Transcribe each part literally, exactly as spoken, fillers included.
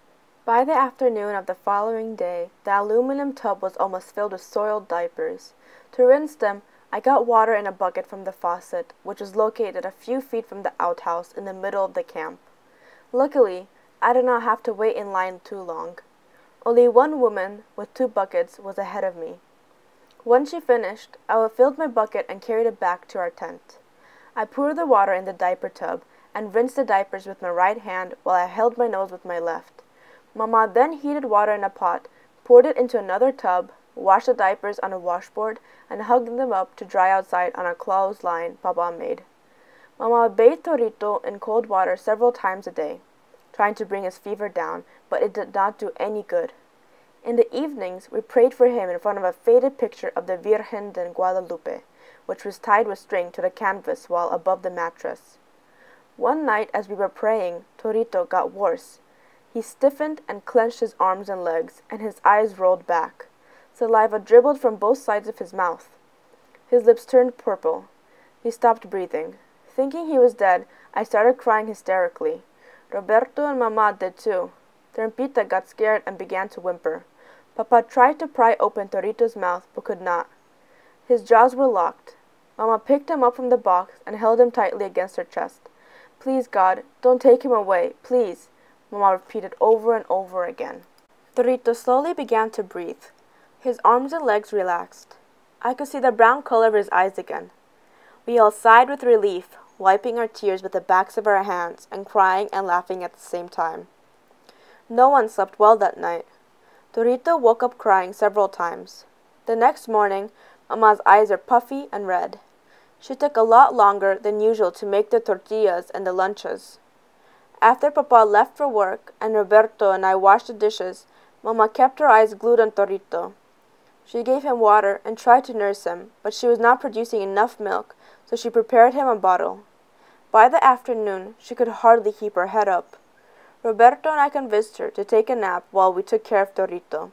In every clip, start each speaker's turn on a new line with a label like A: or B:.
A: By the afternoon of the following day, the aluminum tub was almost filled with soiled diapers. To rinse them, I got water in a bucket from the faucet, which was located a few feet from the outhouse in the middle of the camp. Luckily, I did not have to wait in line too long. Only one woman, with two buckets, was ahead of me. When she finished, I filled my bucket and carried it back to our tent. I poured the water in the diaper tub and rinsed the diapers with my right hand while I held my nose with my left. Mama then heated water in a pot, poured it into another tub, washed the diapers on a washboard, and hugged them up to dry outside on a clothesline Papa made. Mama bathed Torito in cold water several times a day, trying to bring his fever down, but it did not do any good. In the evenings, we prayed for him in front of a faded picture of the Virgen de Guadalupe, which was tied with string to the canvas wall above the mattress. One night as we were praying, Torito got worse. He stiffened and clenched his arms and legs, and his eyes rolled back. Saliva dribbled from both sides of his mouth. His lips turned purple. He stopped breathing. Thinking he was dead, I started crying hysterically. Roberto and Mama did too. Trampita got scared and began to whimper. Papa tried to pry open Torito's mouth, but could not. His jaws were locked. Mama picked him up from the box and held him tightly against her chest. "Please, God, don't take him away, please," Mama repeated over and over again. Torito slowly began to breathe. His arms and legs relaxed. I could see the brown color of his eyes again. We all sighed with relief, wiping our tears with the backs of our hands and crying and laughing at the same time. No one slept well that night. Torito woke up crying several times. The next morning, Mama's eyes were puffy and red. She took a lot longer than usual to make the tortillas and the lunches. After Papa left for work and Roberto and I washed the dishes, Mama kept her eyes glued on Torito. She gave him water and tried to nurse him, but she was not producing enough milk, so she prepared him a bottle. By the afternoon, she could hardly keep her head up. Roberto and I convinced her to take a nap while we took care of Torito.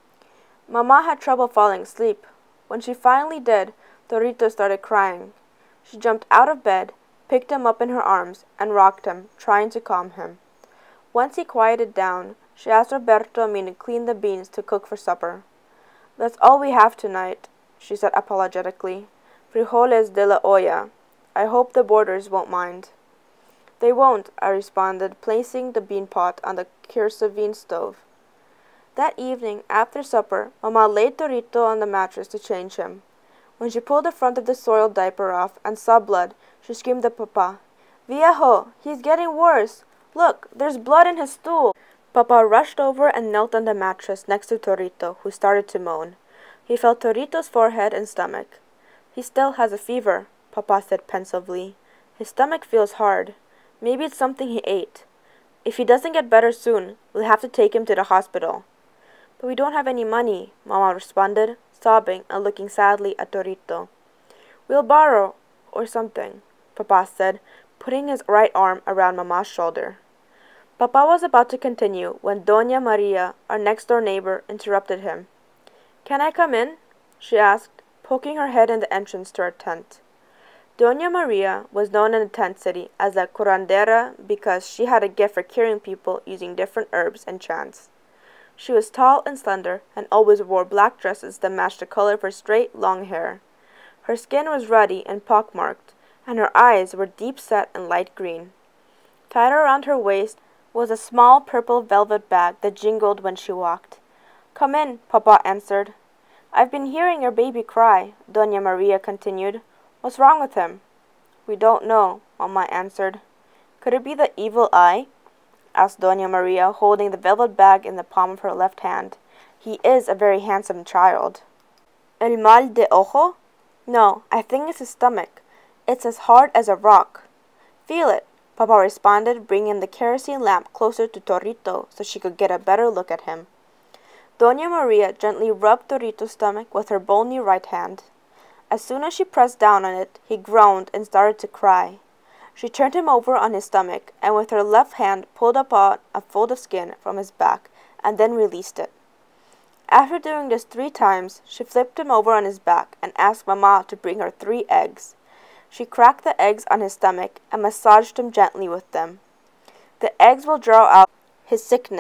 A: Mama had trouble falling asleep. When she finally did, Torito started crying. She jumped out of bed, picked him up in her arms, and rocked him, trying to calm him. Once he quieted down, she asked Roberto and me to clean the beans to cook for supper. "That's all we have tonight," she said apologetically. "Frijoles de la olla. I hope the boarders won't mind." "They won't," I responded, placing the bean pot on the kerosene stove. That evening, after supper, Mama laid Torito on the mattress to change him. When she pulled the front of the soiled diaper off and saw blood, she screamed at Papa, "Viejo, he's getting worse! Look, there's blood in his stool!" Papa rushed over and knelt on the mattress next to Torito, who started to moan. He felt Torito's forehead and stomach. "He still has a fever," Papa said pensively. "His stomach feels hard. Maybe it's something he ate. If he doesn't get better soon, we'll have to take him to the hospital." "But we don't have any money," Mama responded, sobbing and looking sadly at Torito. "We'll borrow, or something," Papa said, putting his right arm around Mama's shoulder. Papa was about to continue when Doña Maria, our next-door neighbor, interrupted him. "Can I come in?" she asked, poking her head in the entrance to our tent. Doña Maria was known in the tent city as a curandera because she had a gift for curing people using different herbs and chants. She was tall and slender and always wore black dresses that matched the color of her straight, long hair. Her skin was ruddy and pockmarked, and her eyes were deep-set and light green. Tied around her waist was a small purple velvet bag that jingled when she walked. "Come in," Papa answered. "I've been hearing your baby cry," Doña Maria continued. "What's wrong with him?" "We don't know," Mama answered. "Could it be the evil eye?" asked Doña Maria, holding the velvet bag in the palm of her left hand. "He is a very handsome child." "El mal de ojo?" "No, I think it's his stomach. It's as hard as a rock." "Feel it," Papa responded, bringing the kerosene lamp closer to Torito so she could get a better look at him. Doña Maria gently rubbed Torito's stomach with her bony right hand. As soon as she pressed down on it, he groaned and started to cry. She turned him over on his stomach and with her left hand pulled apart a fold of skin from his back and then released it. After doing this three times, she flipped him over on his back and asked Mama to bring her three eggs. She cracked the eggs on his stomach and massaged him gently with them. "The eggs will draw out his sickness,"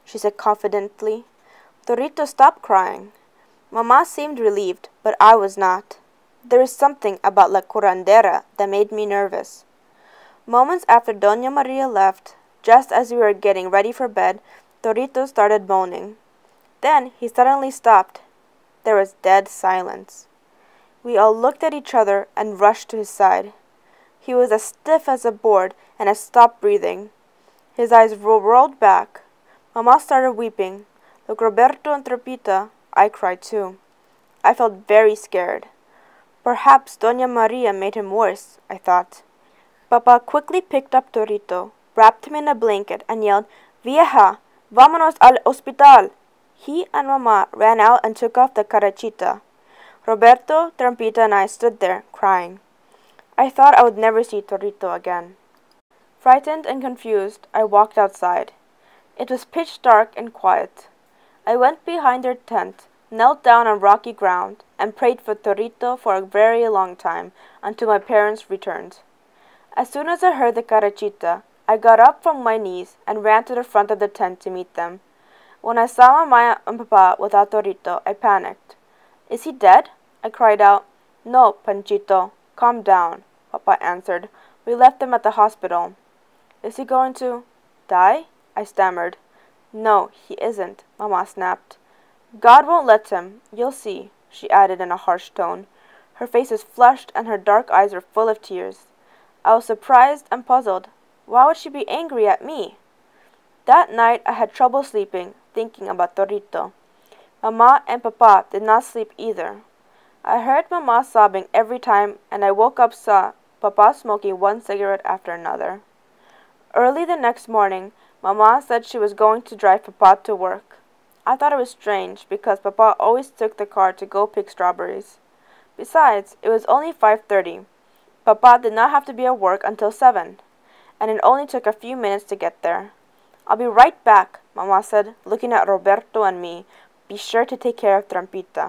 A: she said confidently. Torito, stop crying. Mamá seemed relieved, but I was not. There is something about la curandera that made me nervous. Moments after Doña Maria left, just as we were getting ready for bed, Torito started moaning. Then he suddenly stopped. There was dead silence. We all looked at each other and rushed to his side. He was as stiff as a board and had stopped breathing. His eyes ro- rolled back. Mamá started weeping. Look, Roberto and Trapita, I cried too. I felt very scared. Perhaps Doña Maria made him worse, I thought. Papa quickly picked up Torito, wrapped him in a blanket, and yelled, Vieja, vámonos al hospital. He and Mamá ran out and took off the carachita. Roberto, Trampita, and I stood there, crying. I thought I would never see Torito again. Frightened and confused, I walked outside. It was pitch dark and quiet. I went behind their tent, knelt down on rocky ground, and prayed for Torito for a very long time, until my parents returned. As soon as I heard the carachita, I got up from my knees and ran to the front of the tent to meet them. When I saw Mamá and Papa without Torito, I panicked. Is he dead? I cried out. No, Panchito. Calm down, Papa answered. We left him at the hospital. Is he going to die? I stammered. No, he isn't, Mamá snapped. God won't let him. You'll see, she added in a harsh tone. Her face was flushed and her dark eyes were full of tears. I was surprised and puzzled. Why would she be angry at me? That night I had trouble sleeping, thinking about Torito. Mamá and Papa did not sleep either. I heard Mamá sobbing every time, and I woke up saw Papa smoking one cigarette after another. Early the next morning, Mamá said she was going to drive Papa to work. I thought it was strange, because Papa always took the car to go pick strawberries. Besides, it was only five thirty. Papa did not have to be at work until seven, and it only took a few minutes to get there. I'll be right back, Mamá said, looking at Roberto and me. Be sure to take care of Trampita.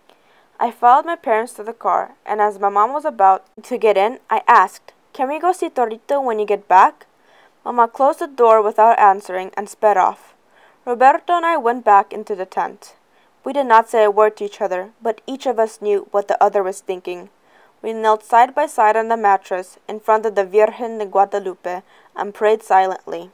A: I followed my parents to the car, and as my mom was about to get in, I asked, Can we go see Torito when you get back? Mamá closed the door without answering and sped off. Roberto and I went back into the tent. We did not say a word to each other, but each of us knew what the other was thinking. We knelt side by side on the mattress in front of the Virgen de Guadalupe and prayed silently.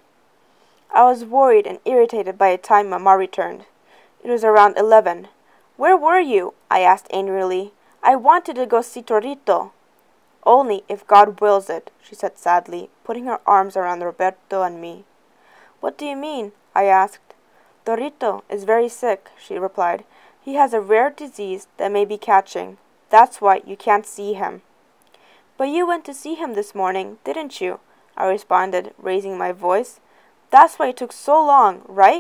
A: I was worried and irritated by the time Mamá returned. It was around eleven. Where were you? I asked angrily. I wanted to go see Torito. Only if God wills it, she said sadly, putting her arms around Roberto and me. What do you mean? I asked. Torito is very sick, she replied. He has a rare disease that may be catching. That's why you can't see him. But you went to see him this morning, didn't you? I responded, raising my voice. That's why it took so long, right?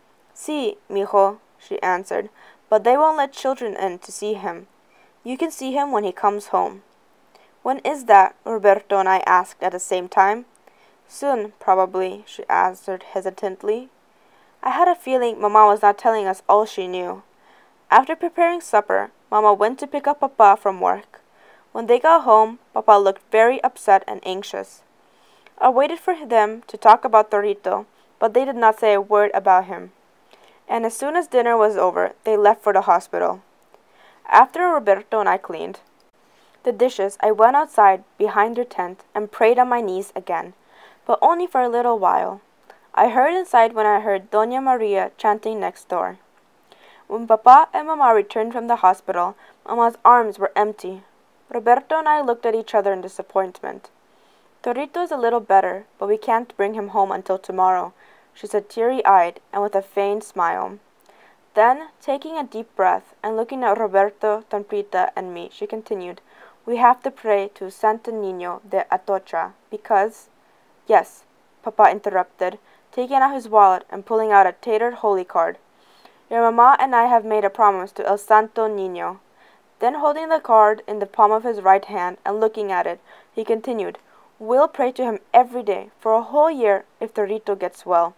A: Sí, mijo, she answered, but they won't let children in to see him. You can see him when he comes home. When is that? Roberto and I asked at the same time. Soon, probably, she answered hesitantly. I had a feeling Mamá was not telling us all she knew. After preparing supper, Mamá went to pick up Papa from work. When they got home, Papa looked very upset and anxious. I waited for them to talk about Torito, but they did not say a word about him. And as soon as dinner was over, they left for the hospital. After Roberto and I cleaned the dishes, I went outside behind their tent and prayed on my knees again, but only for a little while. I heard inside when I heard Doña Maria chanting next door. When Papa and Mamá returned from the hospital, Mama's arms were empty. Roberto and I looked at each other in disappointment. Torito is a little better, but we can't bring him home until tomorrow, she said teary-eyed and with a faint smile. Then, taking a deep breath and looking at Roberto, Trampita, and me, she continued, We have to pray to Santo Niño de Atocha because... Yes, Papa interrupted, taking out his wallet and pulling out a tattered holy card. Your Mamá and I have made a promise to El Santo Niño. Then, holding the card in the palm of his right hand and looking at it, he continued, We'll pray to him every day for a whole year if Torito gets well.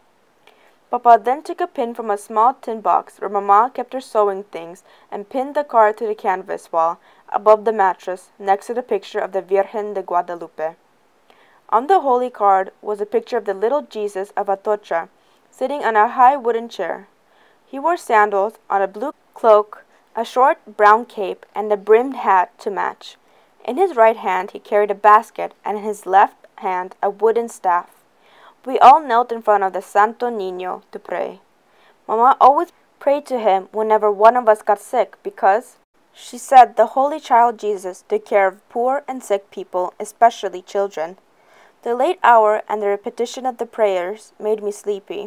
A: Papa then took a pin from a small tin box where Mamá kept her sewing things and pinned the card to the canvas wall above the mattress next to the picture of the Virgen de Guadalupe. On the holy card was a picture of the little Jesus of Atocha, sitting on a high wooden chair. He wore sandals, on a blue cloak, a short brown cape, and a brimmed hat to match. In his right hand he carried a basket, and in his left hand a wooden staff. We all knelt in front of the Santo Niño to pray. Mama always prayed to him whenever one of us got sick because, she said, the Holy Child Jesus took care of poor and sick people, especially children. The late hour and the repetition of the prayers made me sleepy.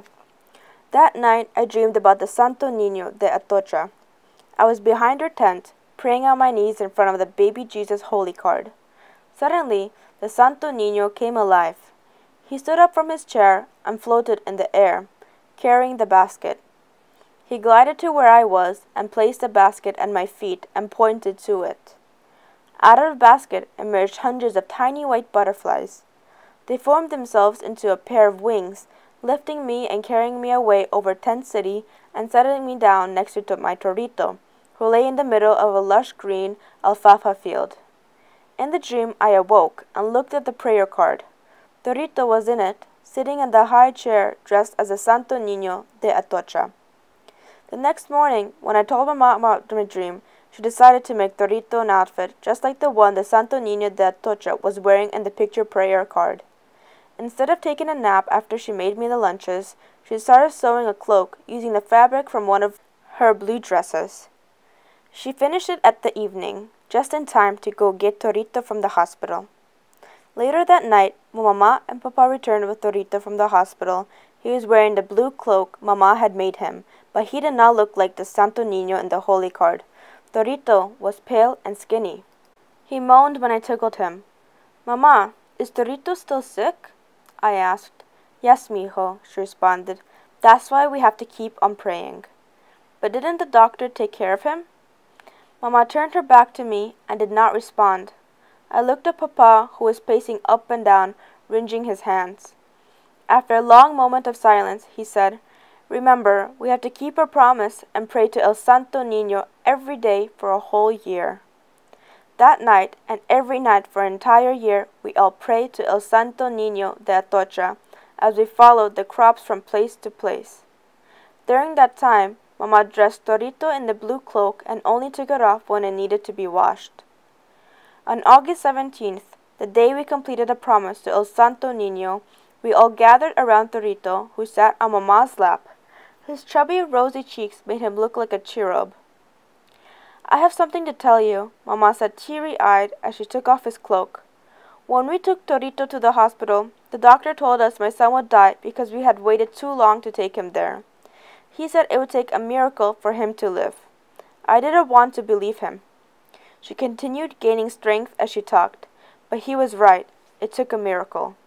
A: That night I dreamed about the Santo Niño de Atocha. I was behind her tent, praying on my knees in front of the baby Jesus holy card. Suddenly, the Santo Niño came alive. He stood up from his chair and floated in the air, carrying the basket. He glided to where I was and placed the basket at my feet and pointed to it. Out of the basket emerged hundreds of tiny white butterflies. They formed themselves into a pair of wings, lifting me and carrying me away over Tent City and settling me down next to my Torito, who lay in the middle of a lush green alfalfa field. In the dream I awoke and looked at the prayer card. Torito was in it, sitting in the high chair dressed as a Santo Niño de Atocha. The next morning, when I told Mama about my dream, she decided to make Torito an outfit just like the one the Santo Niño de Atocha was wearing in the picture prayer card. Instead of taking a nap after she made me the lunches, she started sewing a cloak using the fabric from one of her blue dresses. She finished it at the evening, just in time to go get Torito from the hospital. Later that night, when Mama and Papa returned with Torito from the hospital, he was wearing the blue cloak Mama had made him, but he did not look like the Santo Niño in the holy card. Torito was pale and skinny. He moaned when I tickled him. "Mama, is Torito still sick?" I asked. "Yes, mijo," she responded. "That's why we have to keep on praying." "But didn't the doctor take care of him?" Mama turned her back to me and did not respond. I looked at Papa, who was pacing up and down, wringing his hands. After a long moment of silence, he said, "Remember, we have to keep our promise and pray to El Santo Niño every day for a whole year." That night, and every night for an entire year, we all prayed to El Santo Niño de Atocha as we followed the crops from place to place. During that time, Mama dressed Torito in the blue cloak and only took it off when it needed to be washed. On August seventeenth, the day we completed a promise to El Santo Niño, we all gathered around Torito, who sat on Mama's lap. His chubby, rosy cheeks made him look like a cherub. "I have something to tell you," Mama said teary-eyed as she took off his cloak. "When we took Torito to the hospital, the doctor told us my son would die because we had waited too long to take him there. He said it would take a miracle for him to live. I didn't want to believe him." She continued, gaining strength as she talked. But he was right. It took a miracle.